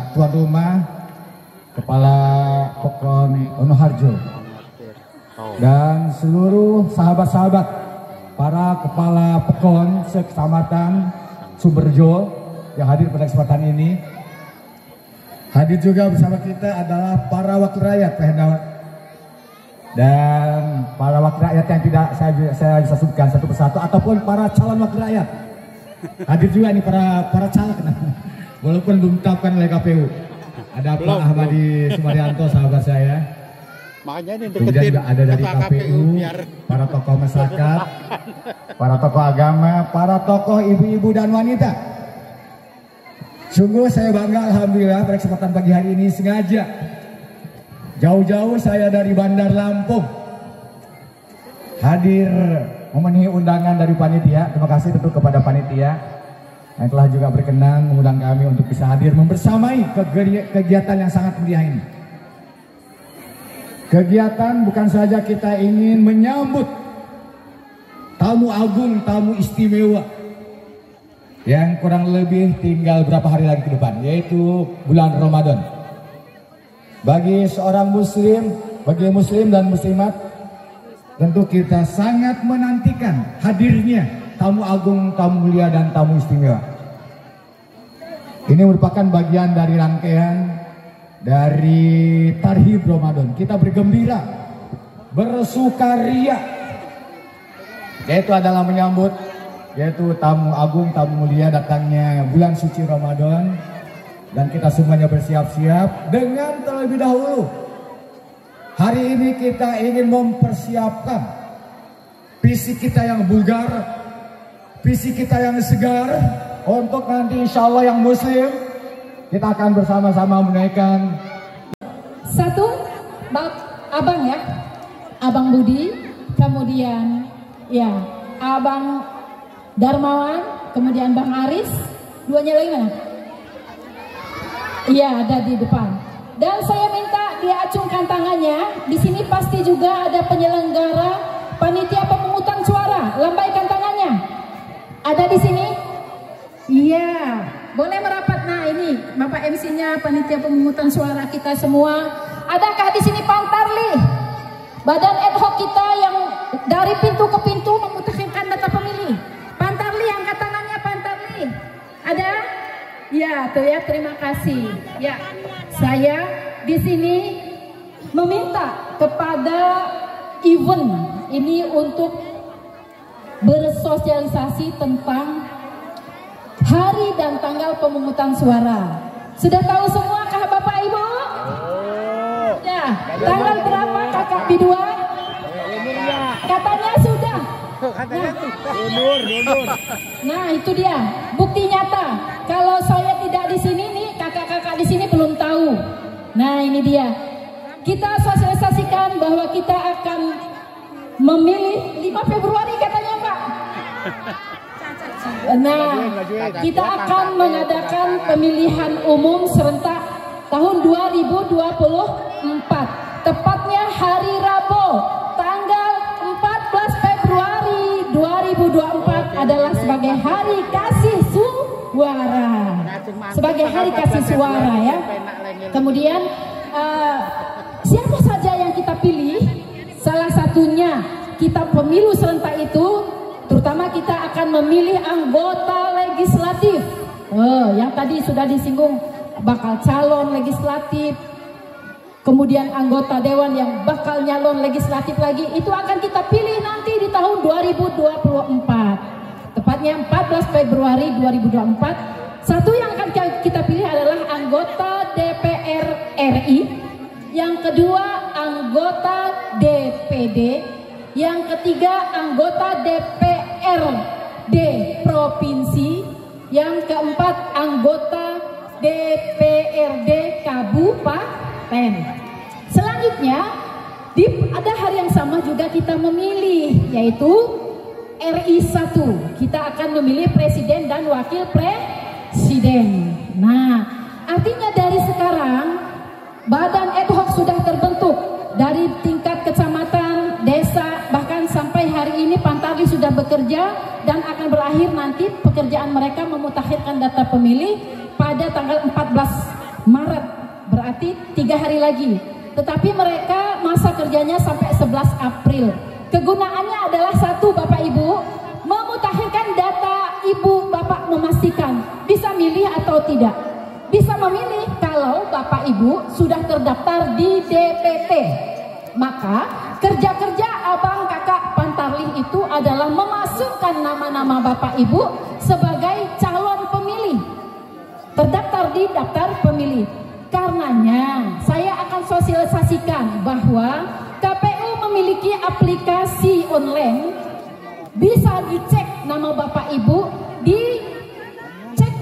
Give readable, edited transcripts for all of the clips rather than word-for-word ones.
tuan rumah Kepala Pokon Onoharjo dan seluruh sahabat-sahabat para kepala Pokon sekecamatan Sumberjo yang hadir pada kesempatan ini. Hadir juga bersama kita adalah para wakil rakyat dan para wakil rakyat yang tidak saya bisa sebutkan satu persatu ataupun para calon wakil rakyat. Hadir juga nih para caleg, walaupun belum ditetapkan oleh KPU. Ada Pak Ahmadi Sumaryanto, sahabat saya. Makanya ini kemudian juga ada dari KPU, para tokoh masyarakat, para tokoh agama, para tokoh ibu-ibu dan wanita. Sungguh saya bangga, alhamdulillah, pada kesempatan pagi hari ini sengaja jauh-jauh saya dari Bandar Lampung hadir memenuhi undangan dari panitia. Terima kasih tentu kepada panitia yang telah juga berkenan mengundang kami untuk bisa hadir membersamai kegiatan yang sangat mulia ini. Kegiatan bukan saja kita ingin menyambut tamu agung, tamu istimewa yang kurang lebih tinggal berapa hari lagi ke depan, yaitu bulan Ramadan. Bagi seorang muslim, bagi muslim dan muslimat, tentu kita sangat menantikan hadirnya tamu agung, tamu mulia dan tamu istimewa. Ini merupakan bagian dari rangkaian dari Tarhib Ramadan. Kita bergembira, bersukaria, yaitu adalah menyambut yaitu tamu agung, tamu mulia datangnya bulan suci Ramadan. Dan kita semuanya bersiap-siap dengan terlebih dahulu. Hari ini kita ingin mempersiapkan fisik kita yang bugar, fisik kita yang segar, untuk nanti insya Allah yang muslim kita akan bersama-sama menaikkan. Satu, abang ya, Abang Budi, kemudian ya Abang Darmawan, kemudian Bang Aris, duanya lagi mana? Iya, ada di depan. Dan saya minta diacungkan tangannya. Di sini pasti juga ada penyelenggara panitia pemungutan suara. Lambaikan tangannya. Ada di sini? Iya, boleh merapat. Nah, ini Bapak MC-nya panitia pemungutan suara kita semua. Adakah di sini Pantarli? Badan ad hoc kita yang dari pintu ke pintu memutakhirkan data pemilih. Pantarli, angkat tangannya Pantarli. Ada? Ya, tuh ya, terima kasih. Ya, saya di sini meminta kepada event ini untuk bersosialisasi tentang hari dan tanggal pemungutan suara. Sudah tahu semua kah Bapak Ibu? Ya, tanggal berapa Kakak Bidua? Katanya sudah. Nah, itu dia bukti nyata. Kalau saya tidak di sini nih, kakak-kakak di sini belum tahu. Nah, ini dia. Kita sosialisasikan bahwa kita akan memilih 5 Februari katanya Pak. Nah, kita akan mengadakan pemilihan umum serentak tahun 2024. Tepatnya hari Rabu, tanggal 14 Februari 2024 adalah sebagai hari kasih suara. Sebagai hari kasih suara ya. Kemudian siapa saja yang kita pilih, salah satunya kita pemilu serentak itu, terutama kita akan memilih anggota legislatif. Yang tadi sudah disinggung bakal calon legislatif. Kemudian anggota dewan yang bakal nyalon legislatif lagi, itu akan kita pilih nanti di tahun 2024. Tepatnya 14 Februari 2024. Satu yang akan kita pilih adalah anggota DPR RI. Yang kedua anggota DPD. Yang ketiga anggota DPRD Provinsi. Yang keempat anggota DPRD Kabupaten. Selanjutnya ada hari yang sama juga kita memilih, yaitu RI 1. Kita akan memilih presiden dan wakil presiden. Nah, artinya dari sekarang badan ad hoc sudah terbentuk dari tingkat kecamatan, desa, bahkan sampai hari ini Pantarli sudah bekerja dan akan berakhir nanti pekerjaan mereka memutakhirkan data pemilih pada tanggal 14 Maret, berarti 3 hari lagi. Tetapi mereka masa kerjanya sampai 11 April. Kegunaannya adalah satu, Bapak Ibu, memutakhirkan data Ibu Bapak, memastikan bisa milih atau tidak. Bisa memilih kalau Bapak Ibu sudah terdaftar di DPT. Maka kerja-kerja abang kakak Pantarlih itu adalah memasukkan nama-nama Bapak Ibu sebagai calon pemilih, terdaftar di daftar pemilih. Karenanya saya akan sosialisasikan bahwa KPU memiliki aplikasi online, bisa dicek nama Bapak Ibu di cek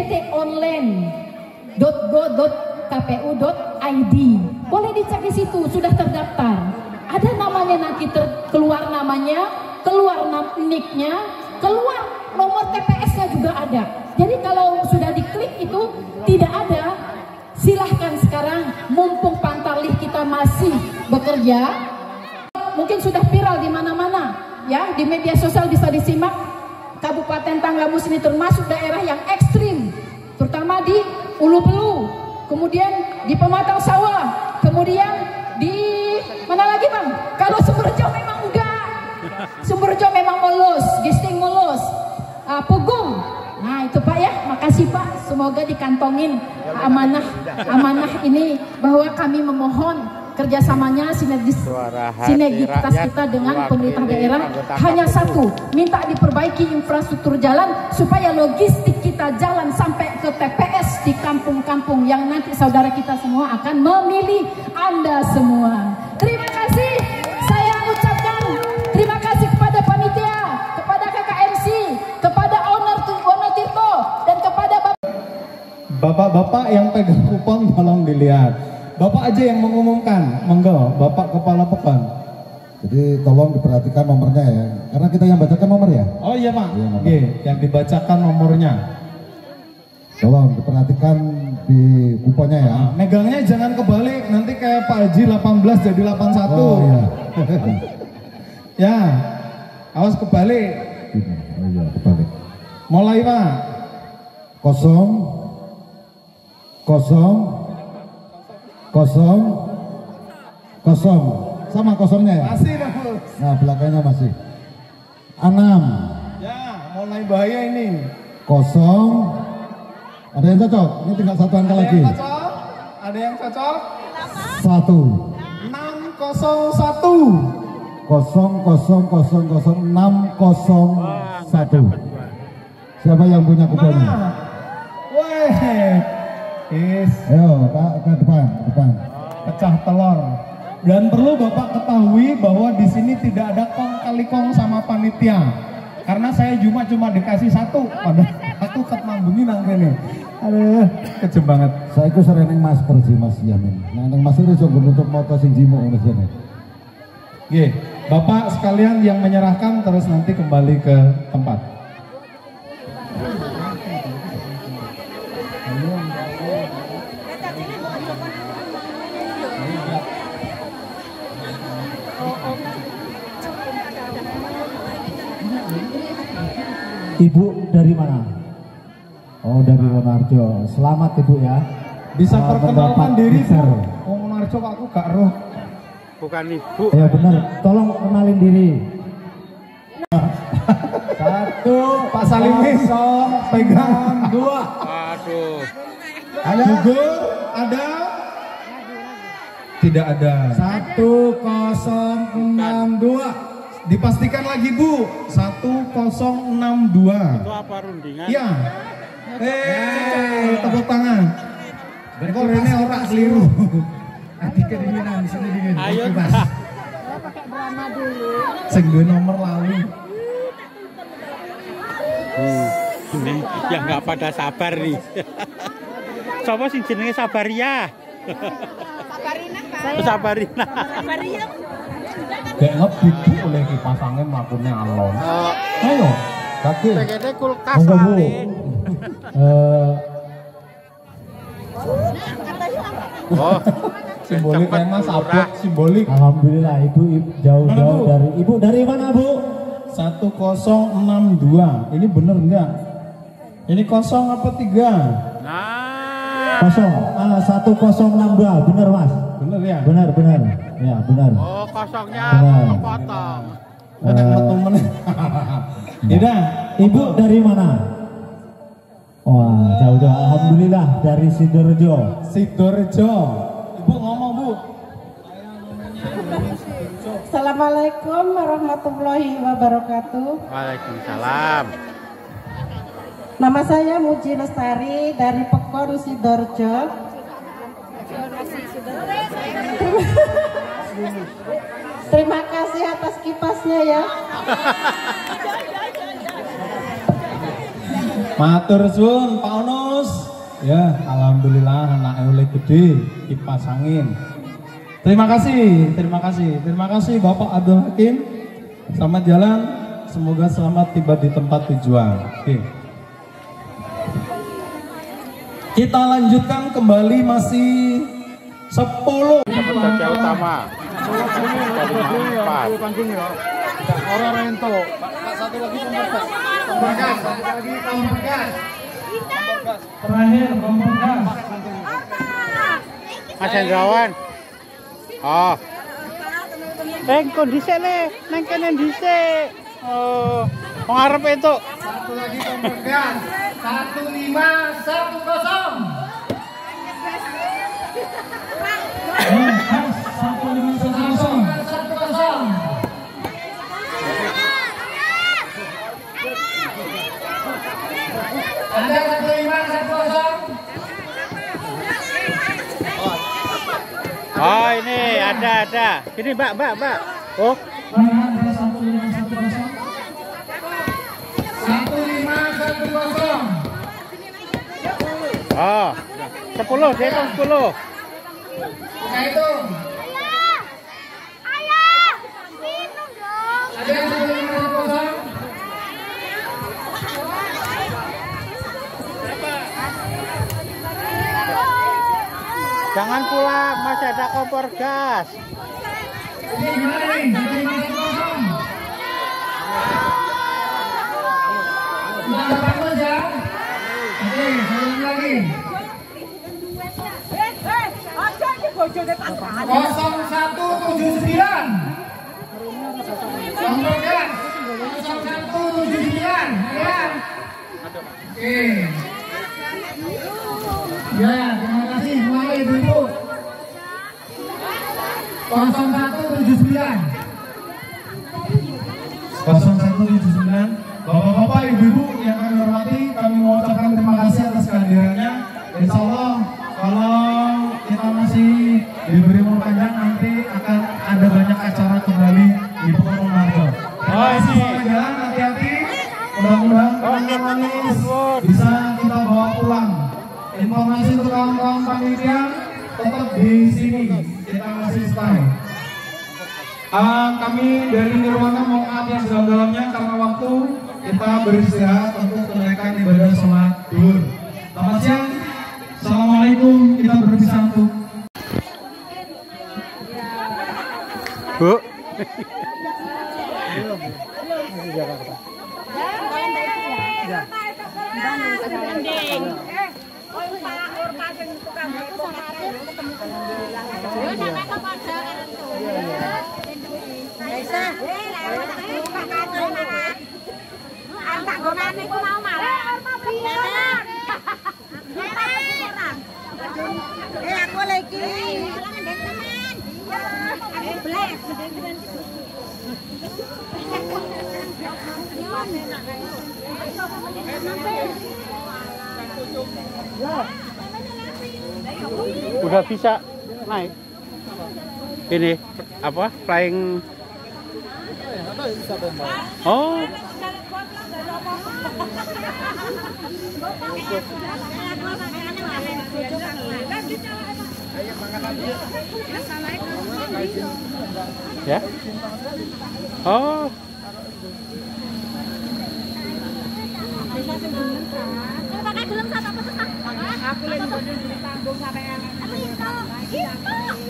dptonline.go.kpu.id. Boleh dicek di situ, sudah terdaftar. Ada namanya, nanti keluar namanya, keluar nicknya, keluar nomor TPS-nya juga ada. Jadi kalau sudah diklik itu tidak ada, silahkan sekarang mumpung Pantarlih kita masih bekerja, mungkin sudah viral di mana-mana, ya, di media sosial bisa disimak. Kabupaten Tanggamus ini termasuk daerah yang ekstrim, terutama di Ulu Belu, kemudian di Pematang Sawah, kemudian di mana lagi Bang? Kalau Sumberjo memang enggak, Sumberjo memang mulus, Gisting mulus, Pugung. Nah itu Pak ya, makasih Pak, semoga dikantongin amanah ini, bahwa kami memohon kerjasamanya, sinergitas kita dengan pemerintah daerah hanya satu, minta diperbaiki infrastruktur jalan supaya logistik kita jalan sampai ke TPS di kampung-kampung yang nanti saudara kita semua akan memilih Anda semua. Terima kasih, saya ucapkan terima kasih kepada panitia, kepada KKMC, kepada owner Tirto, dan kepada Bapak-bapak yang pegang kupon tolong dilihat. Bapak aja yang mengumumkan, monggo, Bapak Kepala Pekan. Jadi tolong diperhatikan nomornya ya, karena kita yang bacakan nomor ya. Oh iya Pak, iya, oke, yang dibacakan nomornya. Tolong diperhatikan di kuponnya ya. Nah, megangnya jangan kebalik, nanti kayak Pak Haji 18 jadi 81. Oh iya. Ya, awas kebalik. Oh iya, kebalik. Mulai Pak. 0 sama kosongnya ya. Masih dong. Nah belakangnya masih 6. Ya, mulai bahaya ini. 0. Ada yang cocok? Ini tinggal satu angka lagi. Ada yang cocok? 1. 601. 0000601. Siapa yang punya kuponnya? Weh. Ayo Pak, ke depan. Pecah telur. Dan perlu Bapak ketahui bahwa di sini tidak ada kong kali kong sama panitia. Karena saya cuma dikasih satu, pada satu ketmambungi nang kene. Aduh, kejem banget. Saya itu sering neng masker sih Mas Yamin. Nah neng masker itu untuk moto sing jimo ngono sini. Nggih, Bapak sekalian yang menyerahkan terus nanti kembali ke tempat. Ibu dari mana? Oh dari Wonoharjo. Selamat Ibu ya. Bisa perkenalkan diri Bu. Besar. Oh Wonoharjo aku gak roh. Bukan Ibu. Ya benar. Tolong kenalin diri. 1 Pak Salimin pegang 2. Aduh. Ada Gugur? Ada? Tidak ada. 1062. Dipastikan lagi Bu. 1062. Itu apa rundingan? Iya. Tepuk tangan. Kok Rene orang keliru. Nanti kedinginan di sini dingin. Ayo. pakai drama dulu. Sing duwe nomor lali. Ini yang nggak pada sabar nih. Coba sing jenenge Sabaria. Sabarina Pak. Sabarina. Sabarina. Kayak ngebidu oleh kipasangnya melakukannya alon. Ayo, kaki. Pengennya kulkas Monggo Bu. lali. Oh, Simbolik tema sabuk simbolik. Alhamdulillah Ibu jauh-jauh dari Ibu dari mana Bu? 1062. Ini bener enggak? Ini kosong apa 3? Nah, Kosong. 1062, benar Mas. Bener ya? Benar. Ya, benar. Oh, kosongnya Benar. kepotong. Banyak temen. Tidak. Ibu dari mana? Wah, jauh-jauh. Alhamdulillah dari Sidoarjo. Sidoarjo. Ibu ngomong, Bu. Assalamualaikum warahmatullahi wabarakatuh. Waalaikumsalam. Nama saya Muji Lestari dari Pekor Sidoarjo. Terima kasih atas kipasnya ya. Matur suwun Pak Onus. Ya, alhamdulillah anak oleh gede kipas angin. Terima kasih Bapak Abdul Hakim. Selamat jalan, semoga selamat tiba di tempat tujuan. Oke. Kita lanjutkan kembali masih 10. Dapat baca utama. Dari empat. Orang rento. Satu lagi pemberkas. Terakhir pemberkas. Mas Hendrawan. Oh. Kondisi le, neng kene dhisik. Oh, pengarep itu. Satu lagi pemberkas. 1510. Ada 1510. Oh, ini ada. Ini Mbak. Oh, 1510. oh. 10, dia hitung 10. Buka itu. Ada yang 1510. Jangan pulang, masih ada kompor gas. Ini gimana nih? 1510. Kita dapat Mas ya. Oke, satu lagi. 0179. Pemberkas 0179 ya. Oke. Ya, terima kasih semuanya ibu-ibu. 0179. 0179. Bapak-bapak, ibu-ibu yang kami hormati, kami mengucapkan terima kasih atas kehadirannya. Insya Allah kalau kita masih diberi umur panjang, nanti akan ada banyak acara kembali di Pekor Monarjo. Oh, ini. Selamat jalan, hati-hati. Mudah-mudahan kenangan manis bisa kita bawa pulang. Informasi untuk kawan-kawan panitia tetap di sini, kita masih stay. Kami dari Nirwana mohon maaf yang sedalam-dalamnya karena waktu kita beristirahat untuk menunaikan ibadah sholat duhur. Selamat siang, assalamualaikum, kita berpisah untuk Bu. Aku lagi. Udah bisa naik. Ini apa? Flying. Oh. Ya. Oh. Pakai gelem satu apa tuh? Aku lagi tanggung sampai